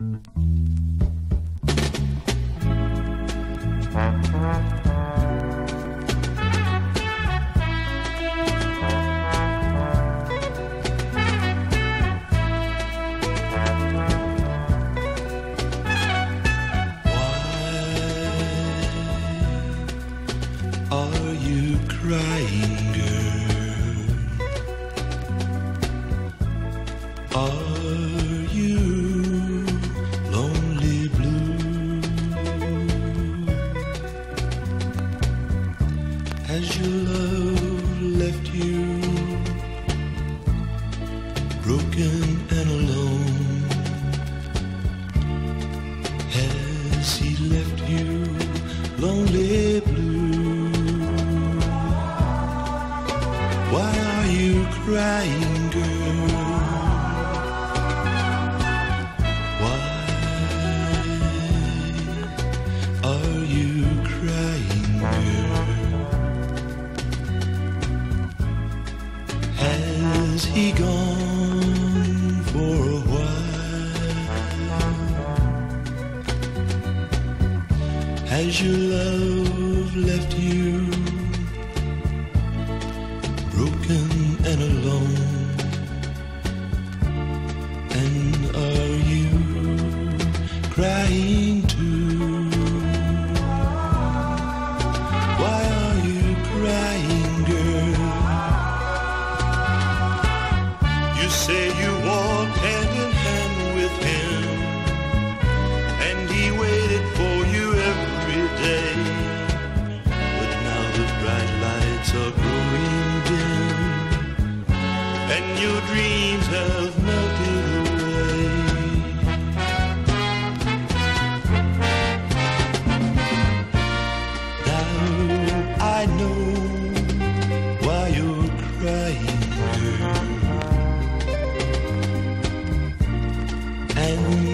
Are you crying, girl? Are you lonely blue? Has your love left you broken and alone? Has he left you lonely blue? Why are you crying, girl? Why are you crying, girl? Has he gone for a while? Has your love left you broken and alone? And are you crying too? Why are you crying, girl? You say you walked hand in hand with him, and he waited for you every day. But now the bright lights are growing dim, and your dreams have melted away. Now I know why you're crying, girl. And